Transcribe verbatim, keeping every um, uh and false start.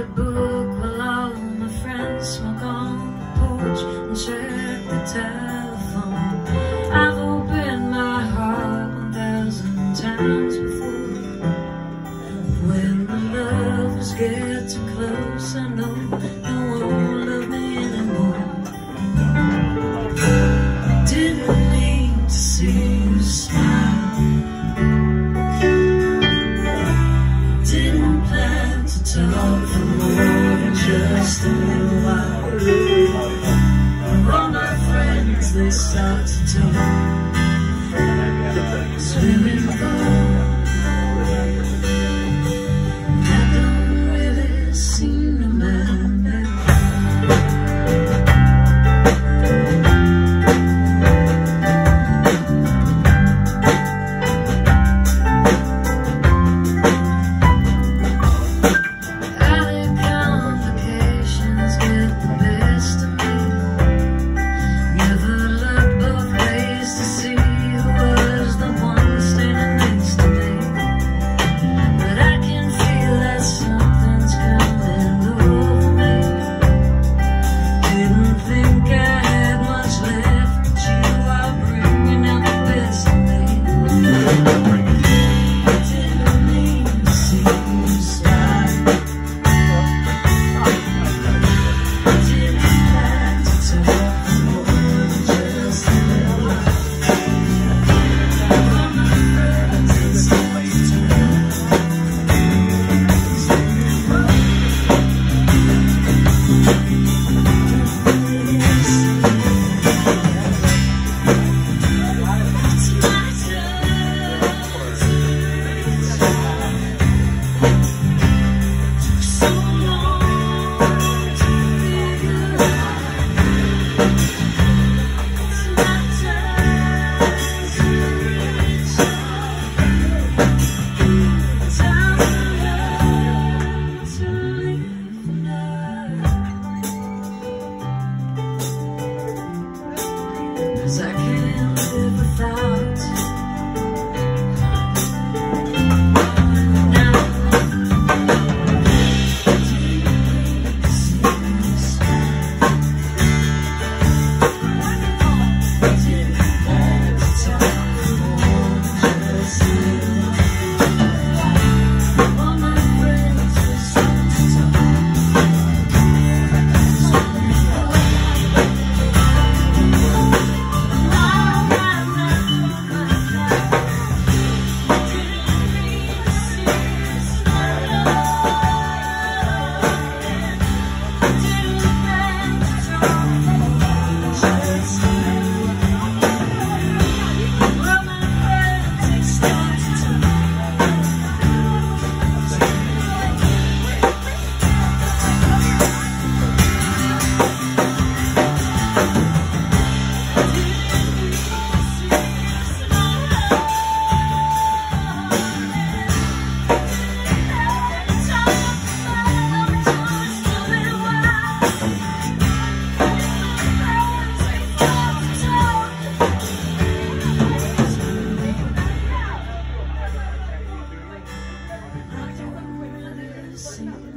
book while all my friends smoke on the porch and check the telephone. I've opened my heart one thousand times before. When the lovers get too close, I know you won't love me anymore. Didn't mean to see you smile. Didn't plan to talk for more than just a little while. All my friends, they start to talk. Swimming pool. I don't really seem to mind it. Cause I can't live without you. See